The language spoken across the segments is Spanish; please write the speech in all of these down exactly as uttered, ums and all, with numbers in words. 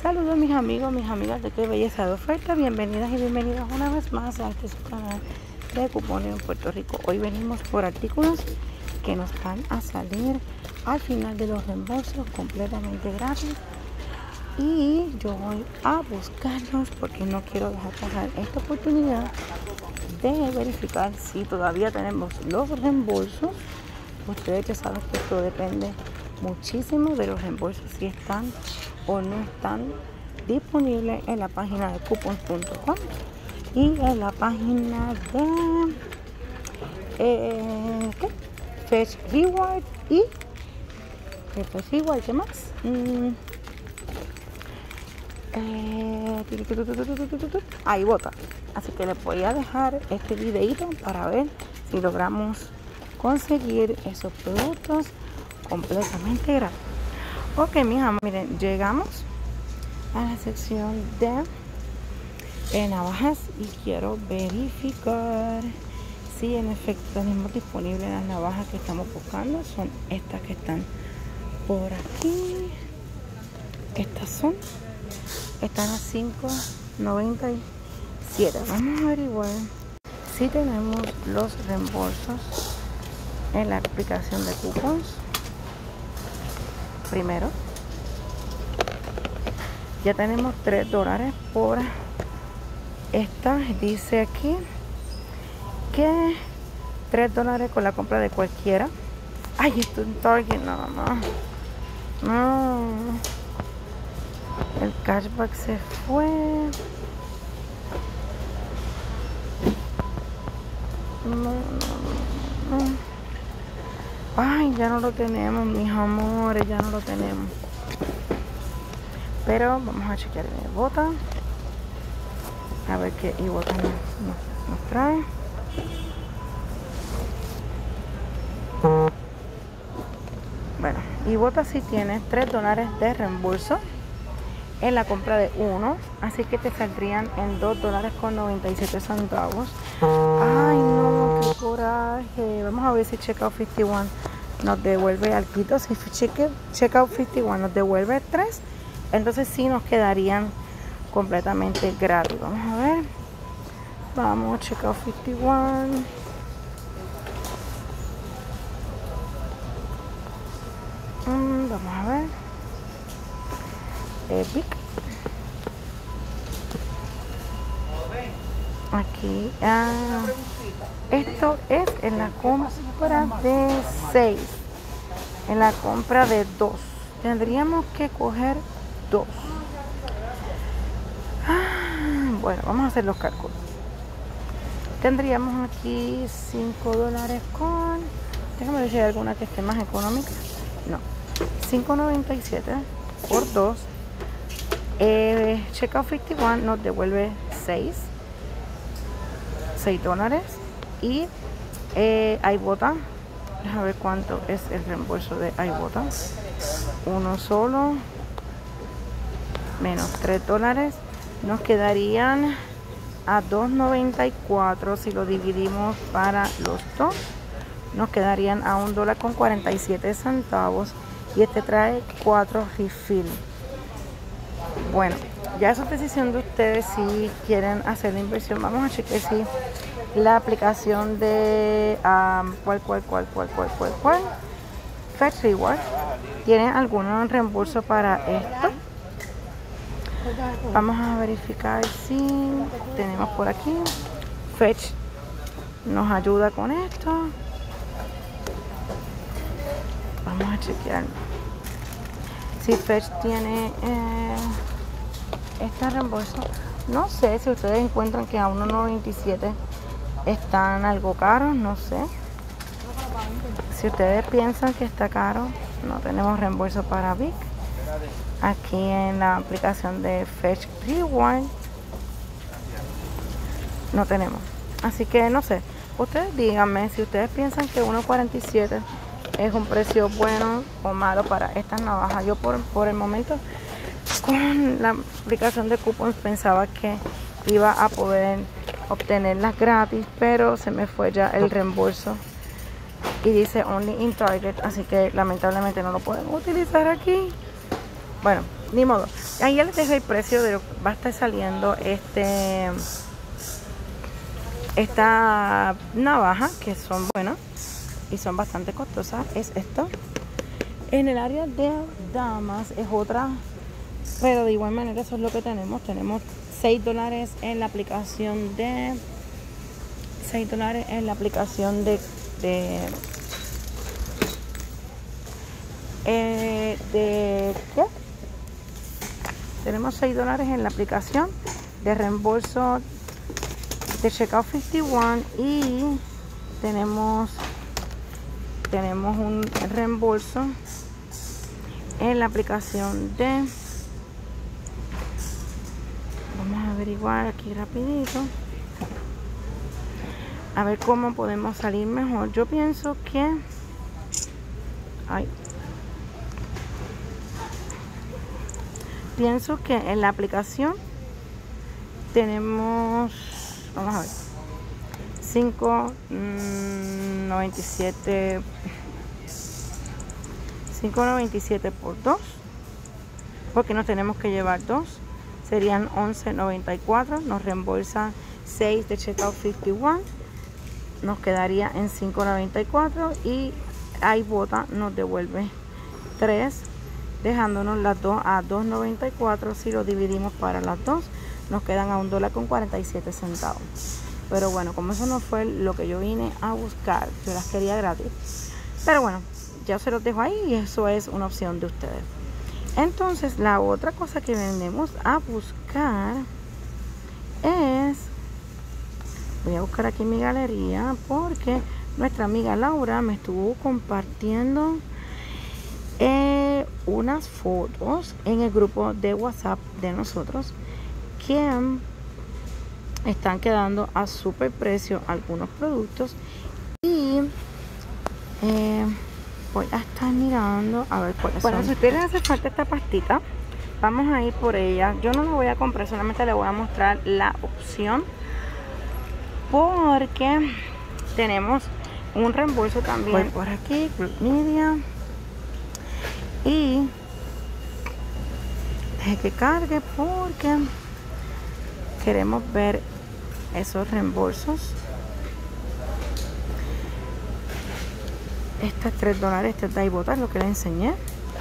Saludos mis amigos, mis amigas de Qué Belleza de Oferta. Bienvenidas y bienvenidas una vez más a este su canal de cupones en Puerto Rico. Hoy venimos por artículos que nos van a salir al final de los reembolsos completamente gratis. Y yo voy a buscarlos porque no quiero dejar pasar esta oportunidad de verificar si todavía tenemos los reembolsos. Ustedes ya saben que esto depende muchísimo de los reembolsos, si están o no están disponibles en la página de coupons punto com y en la página de eh, ¿qué? Fetch Reward y ¿qué Fetch Reward? ¿Qué más? Mm, eh, ahí vota. Así que les voy a dejar este videito para ver si logramos conseguir esos productos completamente gratis. Ok, mis amores, miren, llegamos a la sección de eh, navajas y quiero verificar si en efecto tenemos disponibles las navajas que estamos buscando. Son estas que están por aquí. Estas son, están a cinco noventa y siete. Vamos a averiguar si tenemos los reembolsos en la aplicación de cupons. Primero, ya tenemos tres dólares por esta. Dice aquí que tres dólares con la compra de cualquiera. Ay, esto en Target nada más. No, el cashback se fue. No, no, no, no. Ay, ya no lo tenemos, mis amores, ya no lo tenemos. Pero vamos a chequear en el bota. A ver qué iBota nos, nos, nos trae. Bueno, iBota sí tiene tres dólares de reembolso en la compra de uno. Así que te saldrían en dos dólares con noventa y siete centavos. Ay, no, qué coraje. Vamos a ver si Checkout cincuenta y uno nos devuelve al quito. Si Checkout cincuenta y uno nos devuelve tres, entonces sí nos quedarían completamente gratis. Vamos a ver. Vamos, Checkout cincuenta y uno. Mm, vamos a ver. Epic. Aquí. Ah, esto es en la compra de seis. En la compra de dos. Tendríamos que coger dos. Ah, bueno, vamos a hacer los cálculos. Tendríamos aquí cinco dólares con... Déjame ver si hay alguna que esté más económica. No. cinco noventa y siete por dos. Eh, Checkout cincuenta y uno nos devuelve seis. seis dólares. Y eh, iBota, déjame ver cuánto es el reembolso de iBota. Uno solo menos tres dólares nos quedarían a dos noventa y cuatro. Si lo dividimos para los dos, nos quedarían a un dólar con cuarenta y siete centavos. Y este trae cuatro refill. Bueno, ya eso es decisión de ustedes si quieren hacer la inversión. Vamos a chequear si la aplicación de um, cuál, cuál, cuál, cuál, cuál, cuál, cuál, Fetch Reward tiene algún reembolso para esto. Vamos a verificar si tenemos por aquí. Fetch nos ayuda con esto. Vamos a chequear si Fetch tiene eh, este reembolso. No sé si ustedes encuentran que a uno noventa y siete están algo caros, no sé. Si ustedes piensan que está caro, no tenemos reembolso para Vic. Aquí en la aplicación de Fetch Reward no tenemos. Así que no sé. Ustedes díganme si ustedes piensan que uno cuarenta y siete es un precio bueno o malo para estas navajas. Yo por, por el momento con la aplicación de Coupons pensaba que iba a poder obtenerlas gratis, pero se me fue ya el reembolso y dice only in Target, así que lamentablemente no lo podemos utilizar aquí. Bueno, ni modo. Ahí ya les dejo el precio de lo que va a estar saliendo este esta navaja, que son buenas y son bastante costosas. Es esto. En el área de damas es otra, pero de igual manera eso es lo que tenemos. Tenemos seis dólares en la aplicación de seis dólares en la aplicación de de, eh, de ¿qué? Tenemos seis dólares en la aplicación de reembolso de Checkout cincuenta y uno y tenemos tenemos un reembolso en la aplicación de, vamos a averiguar aquí rapidito a ver cómo podemos salir mejor. Yo pienso que ay, pienso que en la aplicación tenemos, vamos a ver, cinco noventa y siete cinco noventa y siete por dos, porque nos tenemos que llevar dos, serían once noventa y cuatro. Nos reembolsa seis de Checkout cincuenta y uno, nos quedaría en cinco noventa y cuatro y iBota nos devuelve tres, dejándonos las dos a dos noventa y cuatro. Si lo dividimos para las dos, nos quedan a un dólar con cuarenta y siete centavos. Pero bueno, como eso no fue lo que yo vine a buscar, yo las quería gratis. Pero bueno, ya se los dejo ahí y eso es una opción de ustedes. Entonces, la otra cosa que venimos a buscar es, voy a buscar aquí mi galería porque nuestra amiga Laura me estuvo compartiendo eh, unas fotos en el grupo de WhatsApp de nosotros que están quedando a super precio algunos productos y eh, voy a estar mirando a ver cuáles son. Bueno, si a ustedes les hace falta esta pastita, vamos a ir por ella. Yo no la voy a comprar, solamente le voy a mostrar la opción porque tenemos un reembolso también. Voy por aquí, Group Media, y deje que cargue porque queremos ver esos reembolsos. Estas tres dólares, este es de iBota, lo que le enseñé.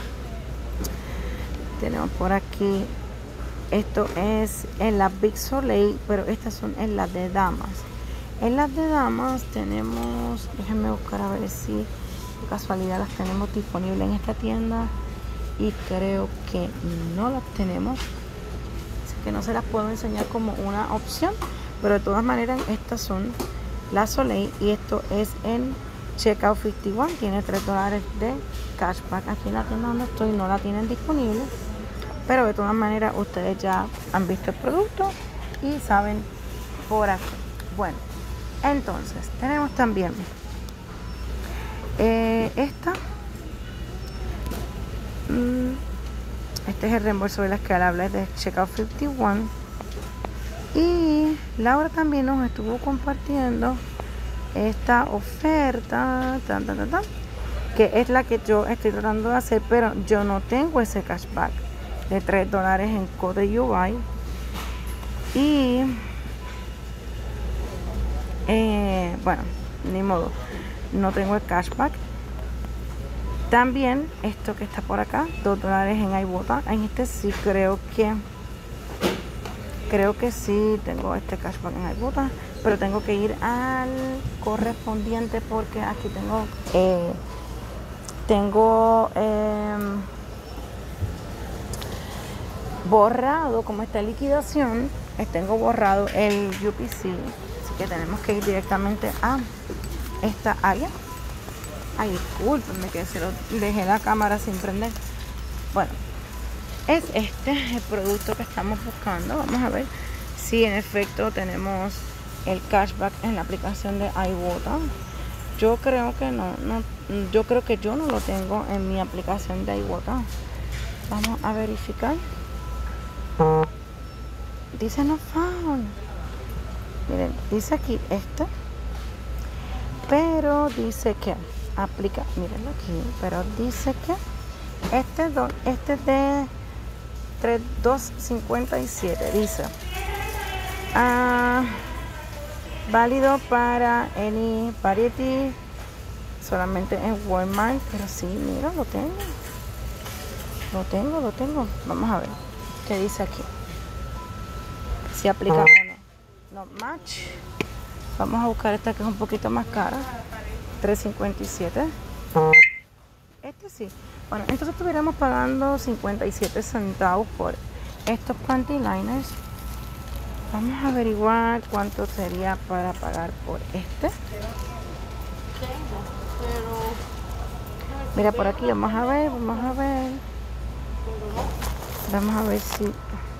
Tenemos por aquí, esto es en la Big Soleil, pero estas son en las de damas. En las de damas tenemos, déjenme buscar a ver si de casualidad las tenemos disponibles en esta tienda y creo que no las tenemos, así que no se las puedo enseñar como una opción, pero de todas maneras estas son la Soleil y esto es en Checkout cincuenta y uno, tiene tres dólares de cashback. Aquí en la tienda donde estoy no la tienen disponible, pero de todas maneras ustedes ya han visto el producto y saben por aquí. Bueno, entonces tenemos también eh, esta mm, este es el reembolso de las que habla de Checkout cincuenta y uno y Laura también nos estuvo compartiendo esta oferta tan, tan, tan, tan, que es la que yo estoy tratando de hacer, pero yo no tengo ese cashback de tres dólares en Code U I y eh, bueno, ni modo, no tengo el cashback. También esto que está por acá, dos dólares en iBota, en este sí creo que creo que sí tengo este cashback en iBota, pero tengo que ir al correspondiente porque aquí tengo eh, tengo eh, borrado, como está en liquidación, tengo borrado el U P C, así que tenemos que ir directamente a esta área. Ay, discúlpenme que se lo dejé la cámara sin prender. Bueno, es este el producto que estamos buscando. Vamos a ver si en efecto tenemos el cashback en la aplicación de iBota. Yo creo que no, no, yo creo que yo no lo tengo en mi aplicación de iBota. Vamos a verificar. Dice no found. Miren, dice aquí este, pero dice que aplica, miren aquí, pero dice que este, do, este de dos cincuenta y siete. Dice ah, válido para any variety, solamente en Walmart. Pero sí, mira, lo tengo. Lo tengo, lo tengo. Vamos a ver qué dice aquí. Si aplica o no. No match. Vamos a buscar esta que es un poquito más cara. tres cincuenta y siete. Este sí. Bueno, entonces estuviéramos pagando cincuenta y siete centavos por estos panty liners. Vamos a averiguar cuánto sería para pagar por este. Mira, por aquí vamos a ver, vamos a ver. Vamos a ver si...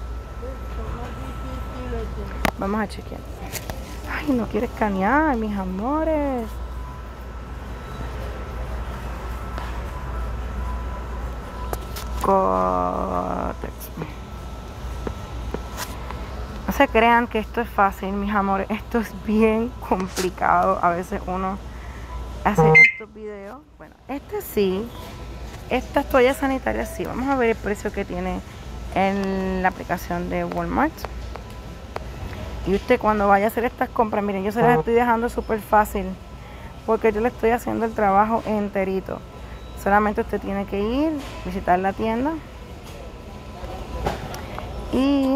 Vamos a chequear. Ay, no quiere escanear, mis amores. Cortex. No se crean que esto es fácil, mis amores. Esto es bien complicado. A veces uno hace estos videos. Bueno, este sí. Estas toallas sanitarias sí. Vamos a ver el precio que tiene en la aplicación de Walmart. Y usted cuando vaya a hacer estas compras, miren, yo se las estoy dejando súper fácil, porque yo le estoy haciendo el trabajo enterito. Solamente usted tiene que ir, visitar la tienda y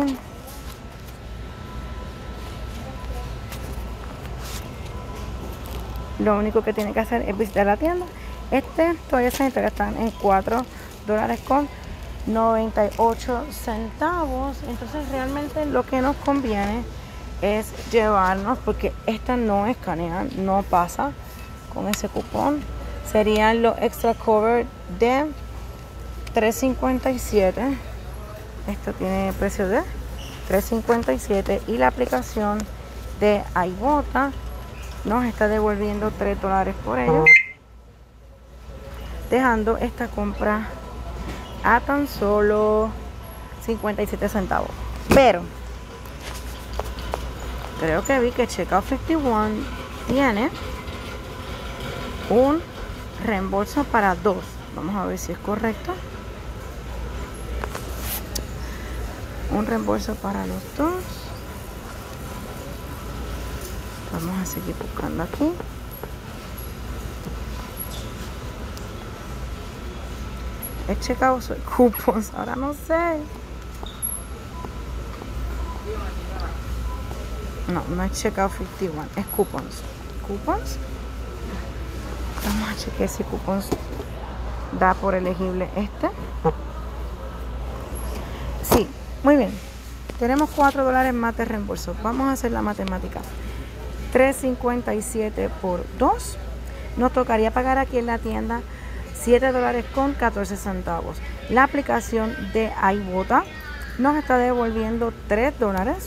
lo único que tiene que hacer es visitar la tienda. Este toallas sanitarias están en cuatro dólares con noventa y ocho centavos. Entonces realmente lo que nos conviene es llevarnos, porque esta no escanea, no pasa con ese cupón. Serían los extra cover de tres cincuenta y siete. Esto tiene precio de tres cincuenta y siete y la aplicación de iBota nos está devolviendo tres dólares por ello, dejando esta compra a tan solo cincuenta y siete centavos. Pero creo que vi que Checkout cincuenta y uno tiene un reembolso para dos. Vamos a ver si es correcto. Un reembolso para los dos. Vamos a seguir buscando aquí. He checado sus cupos, ahora no sé. No, no es Checkout cincuenta y uno, es coupons. ¿Coupons? Vamos a chequear si coupons da por elegible este. Sí, muy bien. Tenemos cuatro dólares más de reembolso. Vamos a hacer la matemática. tres cincuenta y siete por dos. Nos tocaría pagar aquí en la tienda siete dólares con catorce centavos. La aplicación de iBota nos está devolviendo tres dólares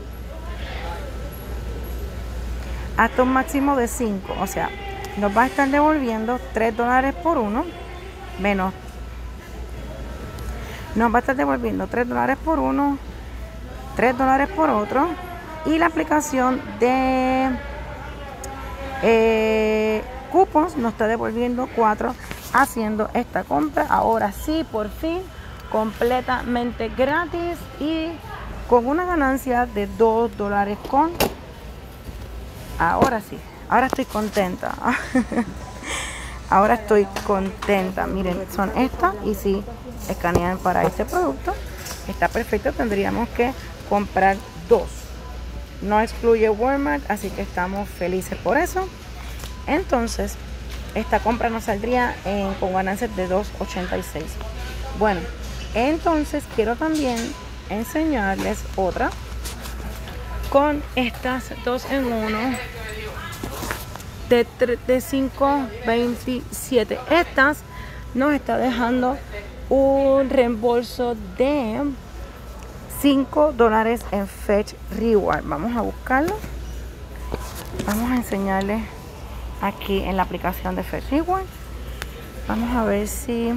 hasta un máximo de cinco. O sea, nos va a estar devolviendo tres dólares por uno menos. Nos va a estar devolviendo tres dólares por uno, tres dólares por otro. Y la aplicación de eh, cupos nos está devolviendo cuatro, haciendo esta compra ahora sí, por fin, completamente gratis y con una ganancia de dos dólares con. Ahora sí, ahora estoy contenta. Ahora estoy contenta. Miren, son estas y si escanean para este producto, está perfecto. Tendríamos que comprar dos. No excluye Walmart, así que estamos felices por eso. Entonces, esta compra nos saldría en, con ganancias de dos ochenta y seis. Bueno, entonces quiero también enseñarles otra con estas dos en uno de, de cinco veintisiete. Estas nos está dejando un reembolso de cinco dólares en Fetch Reward. Vamos a buscarlo. Vamos a enseñarles aquí en la aplicación de Fetch Reward. Vamos a ver si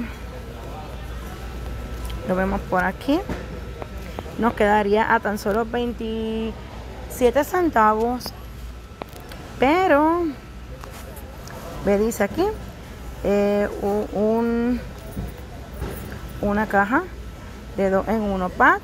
lo vemos por aquí. Nos quedaría a tan solo veintisiete centavos, pero me dice aquí eh, un, una caja de dos en uno pack.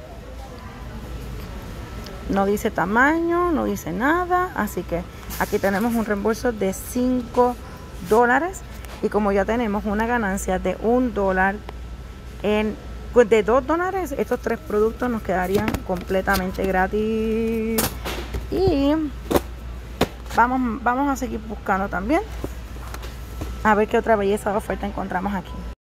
No dice tamaño, no dice nada, así que aquí tenemos un reembolso de cinco dólares. Y como ya tenemos una ganancia de un dólar, en, pues de dos dólares, estos tres productos nos quedarían completamente gratis. Y vamos, vamos a seguir buscando también a ver qué otra belleza de oferta encontramos aquí.